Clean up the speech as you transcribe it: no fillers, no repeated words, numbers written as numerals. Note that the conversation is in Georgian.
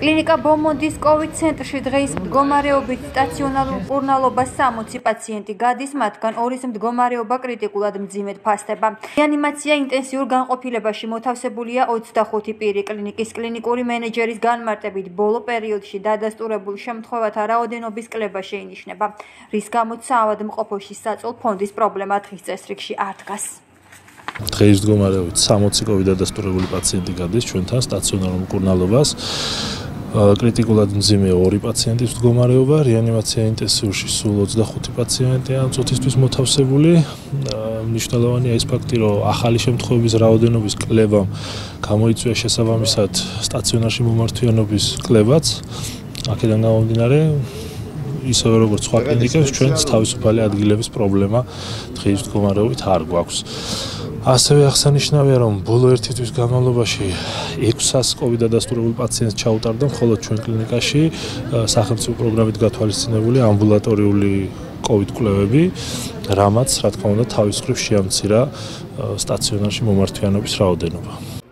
კლინიკა ბომონდის COVID ცენტრში დღეს მდგომარეობით სტაციონარულ მკურნალობას 60 პაციენტი გადის, მათგან 2-ის მდგომარეობა კრიტიკულად მძიმედ ფასდება. რეანიმაცია ინტენსიურ განყოფილებაში მოთავსებულია 25 პირი. კლინიკის კლინიკური მენეჯერის განმარტებით ბოლო პერიოდში დადასტურებული შემთხვევათა რაოდენობის კლება შეინიშნება, რის გამოც საავადმყოფოში საწოლ ფონდის პრობლემა დღის წესრიგში არ დგას. დღეის მდგომარეობით 60 COVID დადასტურებული პაციენტი გადის ჩვენთან სტაციონარულ მკურნალობას. კრიტიკულად მძიმე 2 პაციენტის მდგომარეობა, რეანიმაცია ინტენსიურში სულ 25 პაციენტია ამ წუთისთვის მოთავსებული. მნიშვნელოვანია ის ფაქტი, რომ ახალი შემთხვევების რაოდენობის კლებამ გამოიწვია შესაბამისად სტაციონარში მომართვიანობის კლებაც. აქედან გამომდინარე, ისევე როგორც სხვა კლინიკებს, ჩვენც თავისუფალი ადგილების პრობლემა დღეის მდგომარეობით არ გვაქვს. ასევე აღსანიშნავია, რომ ბოლო 1 თვის განმავლობაში 600 COVID დადასტურებულ პაციენტს ჩაუტარდა მხოლოდ ჩვენ კლინიკაში სახელმწიფო პროგრამით გათვალისწინებული ამბულატორიული COVID კვლევები, რამაც, რა თქმა უნდა, თავის მხრივ შეამცირა სტაციონარში მომართვიანობის რაოდენობა.